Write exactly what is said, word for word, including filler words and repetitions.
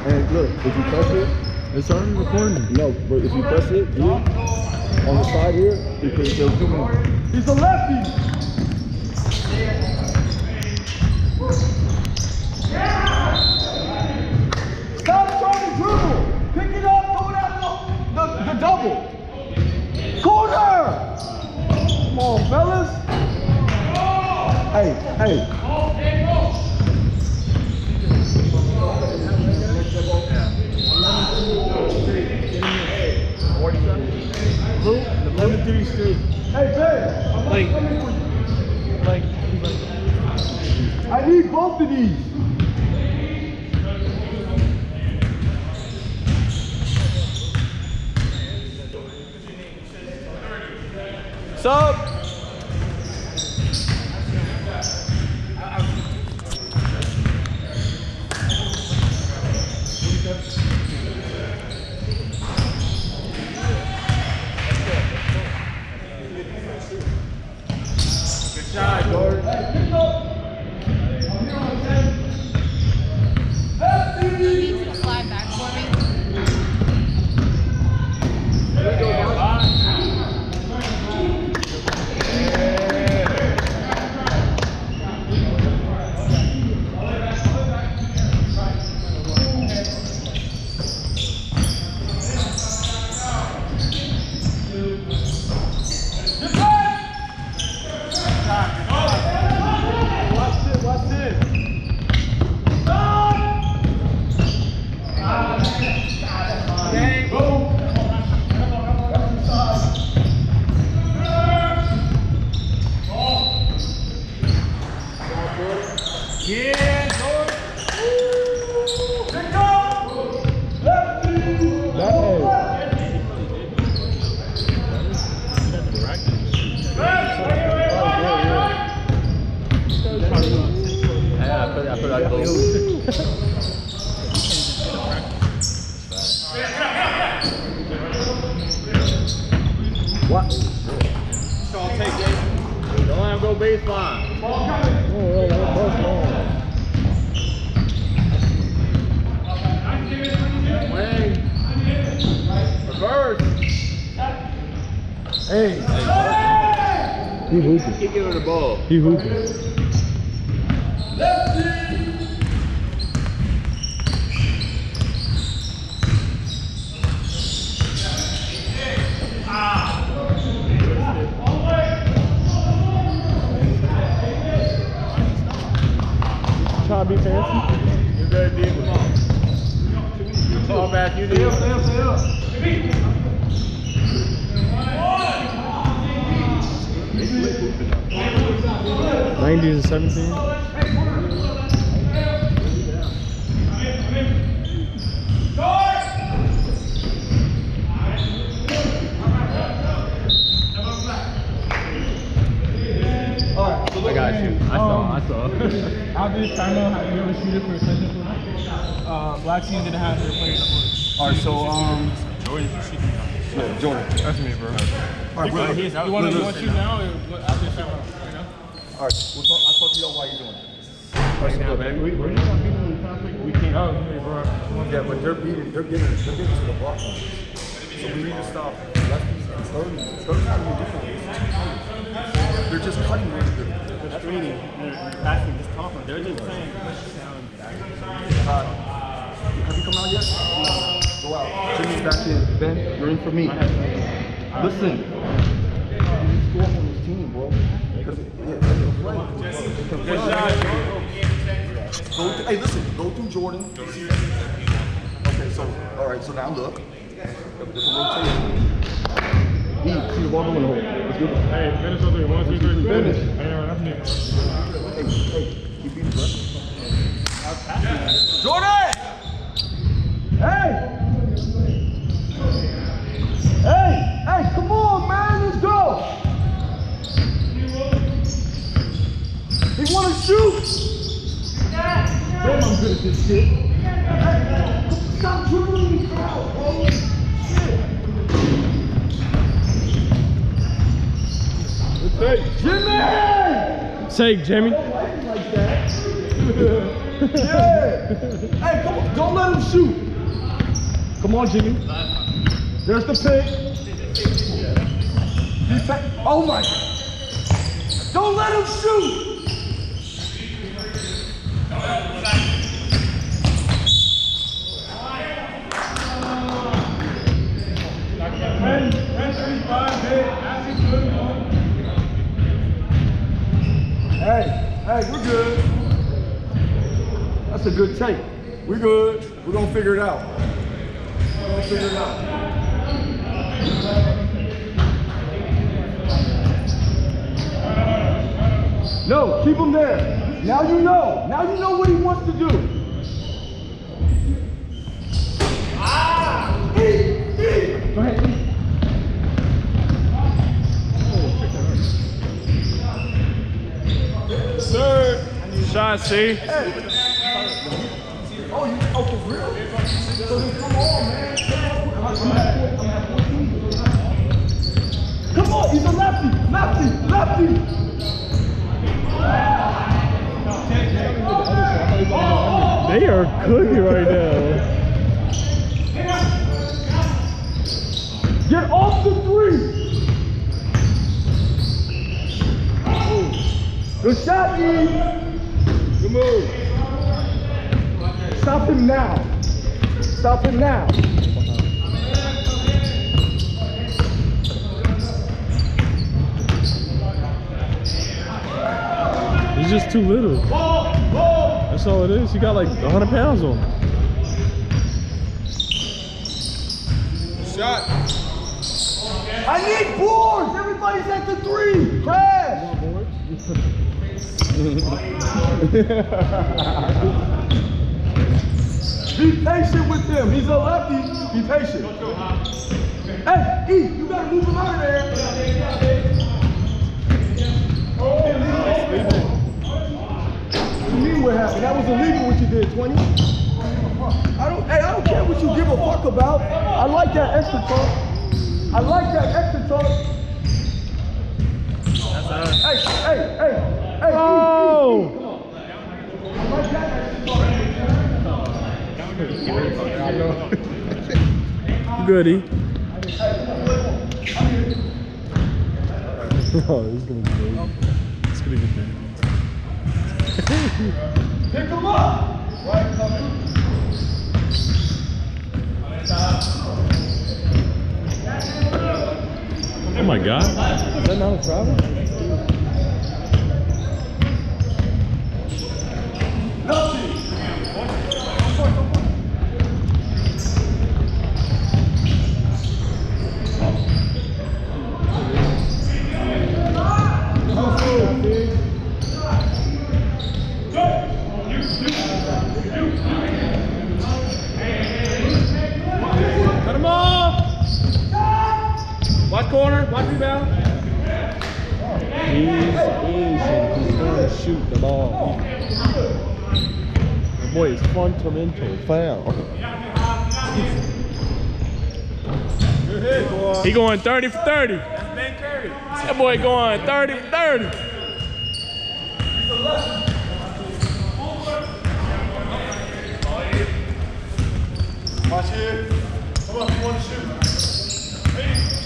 And look, if you press it, it's already recording. No, but if you press it, do it on the side here, because they'll come in. He's a lefty! Stop trying to dribble! Pick it up, throw it out the, the, the double! Corner! Come on, fellas! Hey, hey! eleven three straight. Hey, Ben! Like, like, I need both of these! Sub! What? So I'll take it. Don't let him go baseline. Oh, Wing. Reverse. Hey. Hey. He hooping. He giving the ball. He hooping. Trying to be fancy. You're very deep. Come on. Fall back, you do. Stay up, stay up, stay up. ninety to seventeen. I got you. I saw. Um, I saw. Obvious timeout. Have you ever shooted for a session for uh, Black team didn't have their player in the board. All right, so um, Jordan, yeah, Jordan. that's me, bro. All right, bro. You want to shoot now or after timeout? Right now? All right, we'll talk, I'll talk to y'all while you're doing it. Right now, baby. We, we're just gonna beat them in the conflict. We can't. Oh, hey, bro. Yeah, but they're beating, they're getting, they're getting to the block line. So we need to stop lefties and thirties. Thirties not even different. They're just cutting really good. They're screening. They're passing, just talking. They're just saying. Uh, have you come out yet? Go out. Jimmy's back in. Ben, you're in for me. Listen. You need to go up on this team, bro. Because it, yeah, they can play. They can play. Good shot. Go through, hey, listen. Go through Jordan. Okay, so all right. So now look. Different rotation. E, see the ball going home. Let's go. Hey, finish on three. One, two, three. Finish. Hey, that's me, bro. Hey, hey, keep beating, bro. Jordan! Hey! Hey! Hey, come on, man, let's go! He wanna shoot! Damn, I'm good at this shit. Hey, stop dribbling me out, bro. Shit. Take Jimmy! Take Jimmy! I don't like that. Yeah. Hey, come on. Don't let him shoot. Come on, Jimmy. There's the pick. Oh my God. Don't let him shoot. Hey, hey, we're good. That's a good take. We're good. We're gonna figure it out. We're gonna figure it out. No, keep him there. Now you know. Now you know what he wants to do. Ah! Eat, eat. Go ahead, eat. Sir, shot, see? Hey. Oh, you, oh, for real? So then come on, man. I'm at fourteen. Come on, he's a lefty, lefty, lefty. They are cooking right now. Get off the three. Good shot, E. Good move. Stop him now. Stop him now. He's just too little. That's all it is. He got like a hundred pounds on him. Shot. I need boards. Everybody's at the three. Crash. Be patient with him. He's a lefty. Be patient. Hey, E, you gotta move him out of there. What do you mean what happened? That was illegal what you did, twenty. I don't, hey, I don't care what you give a fuck about. I like that extra talk. I like that extra talk. Hey, hey, hey, hey. Oh! E, E, E, come on. I like that extra talk. Goody. Oh, this is gonna be big. It's gonna be big. Pick him up. Right, coming. Oh my God. Is that not a travel? Cut him off! Watch corner, watch rebound. He's easy. He's going to shoot the ball. That boy is fundamental. Foul. Good hit, boy. He going thirty for thirty. That's Ben Curry. That boy going thirty for thirty. Watch here. Come on, if you want to shoot. Hey.